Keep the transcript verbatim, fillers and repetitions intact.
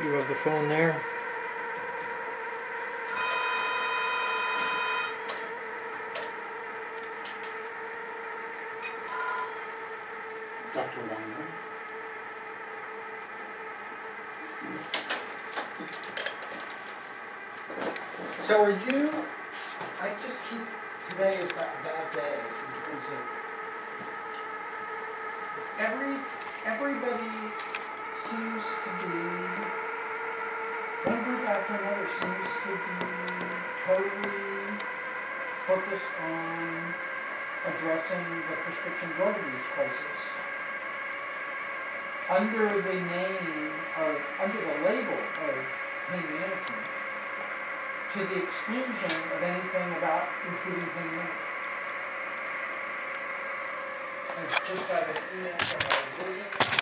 You have the phone there. Doctor Weiner. So are you, I just keep, today is that bad day in terms of, every, everybody seems to be, one group after another seems to be totally focused on addressing the prescription drug abuse crisis under the name of, under the label of pain management, to the exclusion of anything about improving pain management. I just got an email from a visiting